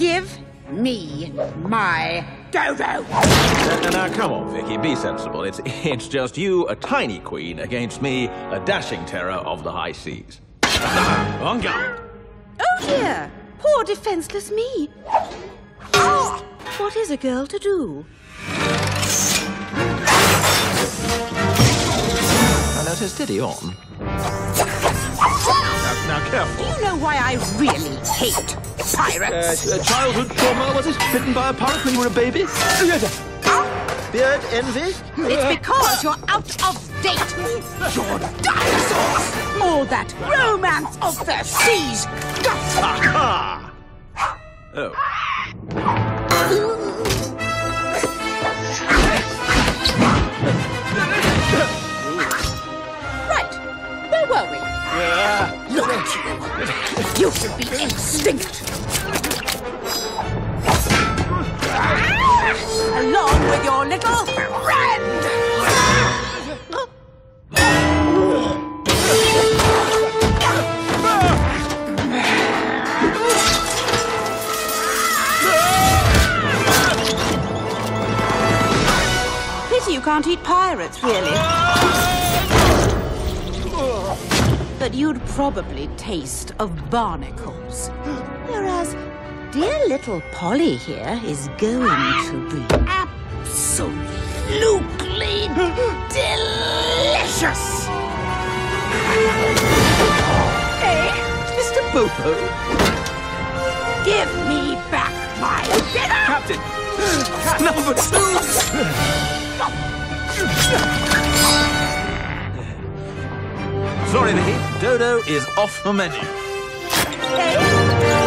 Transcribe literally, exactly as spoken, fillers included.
Give me my Dodo! Uh, now, come on, Vicky, be sensible. It's, it's just you, a tiny queen, against me, a dashing terror of the high seas. On guard! Oh, dear! Poor defenseless me. Oh, what is a girl to do? Now, now, steady on. Now, now, careful. Do you know why I really hate pirates? Uh, childhood trauma, was it? Bitten by a pirate when you were a baby? Beard envy? It's because you're out of date. You're dinosaurs. All that romance of the seas. Aha! Oh. Right. Where were we? Look at you. You should be extinct. Along with your little friend. Pity you can't eat pirates, really. But you'd probably taste of barnacles. Whereas dear little Polly here is going to be Absolutely delicious. Eh? Mister Bobo? Give me back my dinner. Captain! Number two! Sorry, Vicky. Dodo is off the menu. Hey.